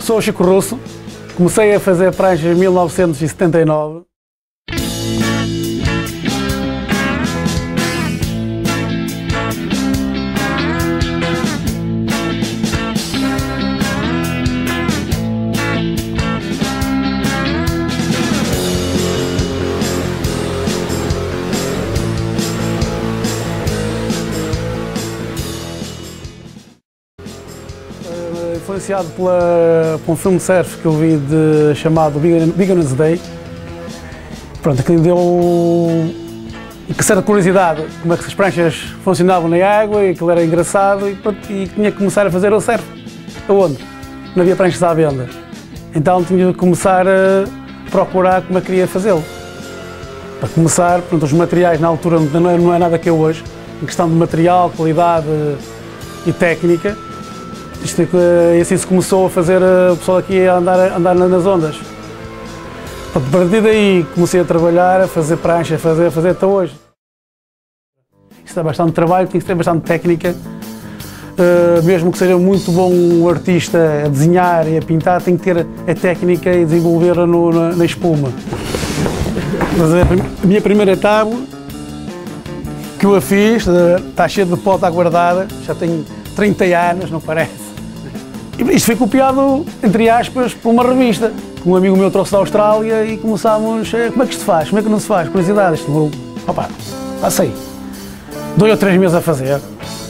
Sou o Chico Russo, comecei a fazer pranchas em 1979. Influenciado por um filme de surf que eu vi chamado Beginner's Day. Pronto, aquilo deu certa curiosidade como é que as pranchas funcionavam na água e aquilo era engraçado e, pronto, e tinha que começar a fazer o surf. Aonde? Não havia pranchas à venda. Então tinha que começar a procurar como é que queria fazê-lo. Para começar, pronto, os materiais na altura não é nada que é hoje, em questão de material, qualidade e técnica. E assim se começou a fazer o pessoal aqui a andar nas ondas. A partir daí comecei a trabalhar, a fazer prancha, a fazer até hoje. Isto é bastante trabalho, tem que ter bastante técnica. Mesmo que seja muito bom um artista a desenhar e a pintar, tem que ter a técnica e desenvolver-a na espuma. Mas a minha primeira tábua que eu a fiz, está cheia de pó, está guardada, já tem 30 anos, não parece. Isto foi copiado, entre aspas, por uma revista. Um amigo meu trouxe da Austrália e começámos, como é que isto se faz? Como é que não se faz? Curiosidades. Opa, passei 2 ou 3 meses a fazer.